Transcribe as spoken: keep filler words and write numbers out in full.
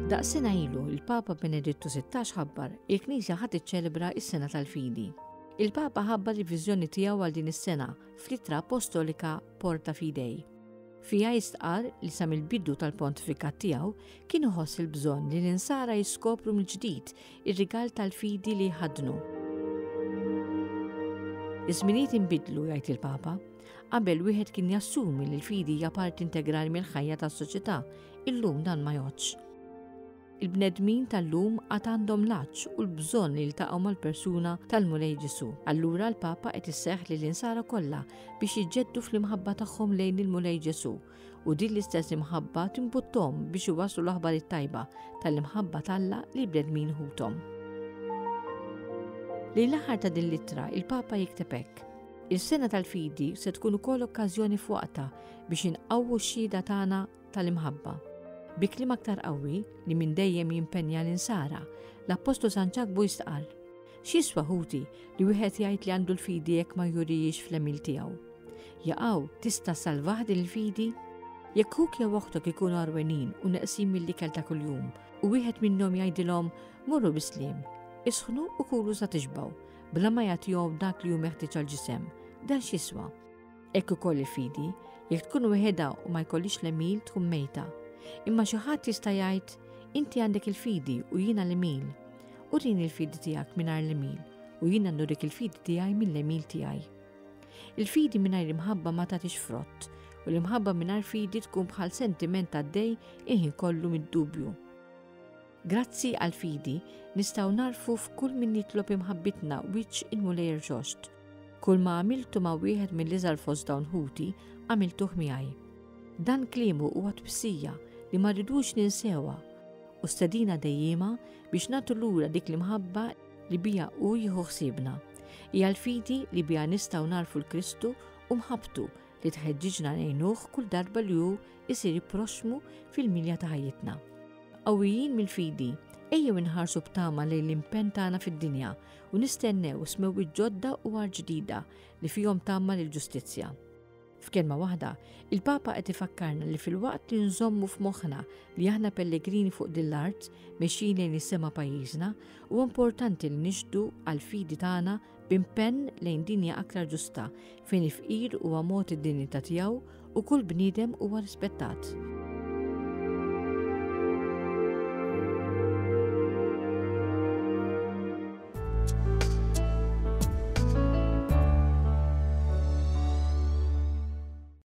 Daqsena ilu, il-Papa Benedittu sittax ħabbar il-Knisja ħadd iċċelebra is-Sena tal-Fidi. Il-Papa ħabbar il-viżjoni tiegħu għal din is-sena fl-ittra apostolika Porta Fidei. Fija jistqar li sa mill-biddu tal-pontifikat tiegħu kien iħoss il-bżonn li l-insara jiskopru mill-ġdid ir-rigal tal-fidi li jħadnu. Iż-żminijiet inbidlu jgħid il-Papa, qabel wieħed kien jassumi li l-fidi hija parti integrali mill-ħajja tas-soċjetà, illum dan ma jgħodx. Il-bnedmin tal-lum għad għandhom laċ u l-bżonn li jiltaqgħu mal-persuna tal-Mulej Ġesu. Allura l-Papa qed isseħħ li l-insara kollha biex jiġġeddu fl-imħabba tagħhom lejn il-Mulej Ġesu u din l-istess imħabba timbuttom biex iwasslu l-aħbar it-tajba tal-imħabba talla li bnedmin ħuthom. Lejn l-aħħar ta' din l-ittra il-Papa jikteb hekk. Il-sena tal-fidi se tkun ukoll okkażjoni f'waqta biex inqawwu x-xhieda tagħna tal-imħabba. Bi kliem aktar qawwi li minn dejjem jimpenja l-insara, l-Apostol Sanċagbu jistqal. X'jiswa ħuti li wieħed jgħid li għandu l-fidi jekk ma jurijiex fl-emil tiegħu. Jaqgħu tista' salvaħ din il-fidi? Jekk huk jew oħtok ikunu arwenin u neqsin mill-ikel ta' kuljum u wieħed minnhom jgħidilhom murru bisliem, isħnu u kulu sa tixbaw, bla ma jagħtihom dak li hu meħtieġ għall-ġisem. Dan x'jiswa? Hekk ukoll il-fidi, jekk tkun wieħedha u ma jkollix l-emil tkun mejta. Imma xi ħadd jista' jgħid inti għandek il-fidi u jiena l-emil. Urini l-fidi tiegħek mingħajr l-emil u jiena nurik il-fidi tiegħi mill-emil tiegħi. Il-fidi mingħajr imħabba ma tagħtix frott u l-imħabba mingħajr fidi tkun bħal sentiment għaddej il-ħin kollu mid-dubju. Grazzi għal-fidi nistgħu narfu f'kull min nitlob imħabbitna wiċċ il-Mulej Ġost. Kull ma għamiltu ma' wieħed mill-iżgħar fost dawn ħuti għamiltuh miegħi. Dan kliemu huwa twissija li ma rridux ninsewa u stedina dejjema biex nagħtu lura dik l-imħabba li bija hu jieħu ħsiebna. Hija l-fidi li bija nistgħu narfu l-Kristu u mħabbtu li tħeġġiġna ngħinuh kull darba li hu jsir proxmu fil-milja ta' ħajjitna. Qawwijin mill-fidi, ejjew inħarsu b'tama lejn l-impenn tagħna fid-dinja u nistennew smewwiet ġodda u għar ġdida li fihom tama lill-ġustizzja. F'kelma waħda, il-Papa qed ifakkarna li fil-waqt li nżommu f'moħħna li aħna pellegrini fuq din l-art mexjin lejn is-sema pajjiżna, huwa importanti li nixdu għall-fidi tagħna b'impenn lejn dinja aktar ġusta fejn il-fqir huwa mod id-dinjità tiegħu u kull bniedem huwa rispettat.